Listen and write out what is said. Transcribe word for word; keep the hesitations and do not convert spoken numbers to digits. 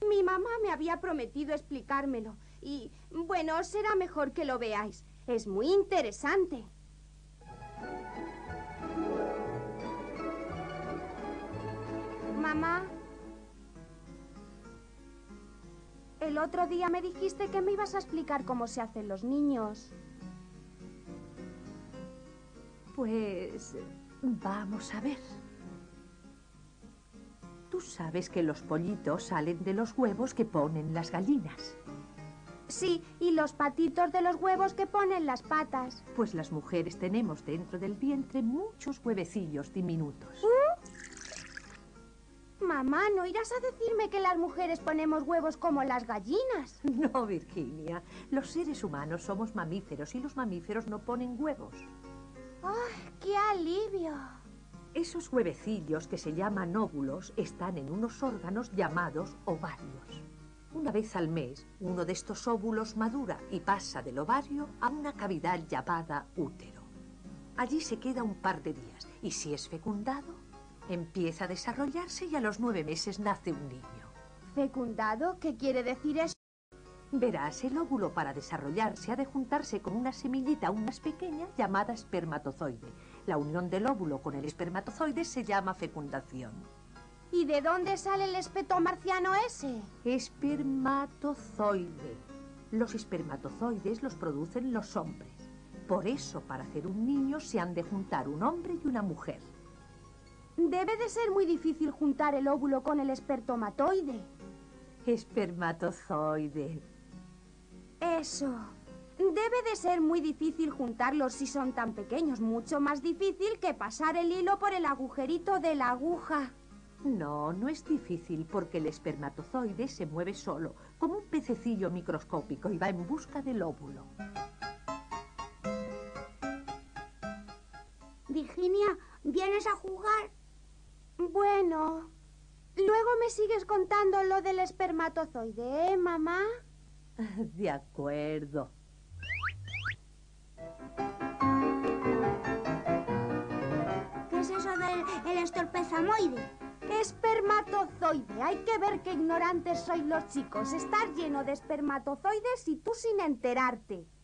Mi mamá me había prometido explicármelo. Y, bueno, será mejor que lo veáis. Es muy interesante. Mamá, el otro día me dijiste que me ibas a explicar cómo se hacen los niños. Pues vamos a ver. Tú sabes que los pollitos salen de los huevos que ponen las gallinas. Sí, y los patitos de los huevos que ponen las patas. Pues las mujeres tenemos dentro del vientre muchos huevecillos diminutos. ¿Mm? Mamá, ¿no irás a decirme que las mujeres ponemos huevos como las gallinas? No, Virginia. Los seres humanos somos mamíferos y los mamíferos no ponen huevos. ¡Ay, qué alivio! Esos huevecillos que se llaman óvulos están en unos órganos llamados ovarios. Una vez al mes, uno de estos óvulos madura y pasa del ovario a una cavidad llamada útero. Allí se queda un par de días y si es fecundado, empieza a desarrollarse y a los nueve meses nace un niño. ¿Fecundado? ¿Qué quiere decir eso? Verás, el óvulo para desarrollarse ha de juntarse con una semillita aún más pequeña llamada espermatozoide. La unión del óvulo con el espermatozoide se llama fecundación. ¿Y de dónde sale el espeto marciano ese? Espermatozoide. Los espermatozoides los producen los hombres. Por eso, para hacer un niño, se han de juntar un hombre y una mujer. Debe de ser muy difícil juntar el óvulo con el espermatozoide. Espermatozoide. Eso. Debe de ser muy difícil juntarlos si son tan pequeños. Mucho más difícil que pasar el hilo por el agujerito de la aguja. No, no es difícil porque el espermatozoide se mueve solo, como un pececillo microscópico y va en busca del óvulo. Virginia, ¿vienes a jugar? Bueno, luego me sigues contando lo del espermatozoide, ¿eh, mamá? De acuerdo. ¿Qué es eso del estorpezamoide? Espermatozoide. Hay que ver qué ignorantes sois los chicos. Estar lleno de espermatozoides y tú sin enterarte.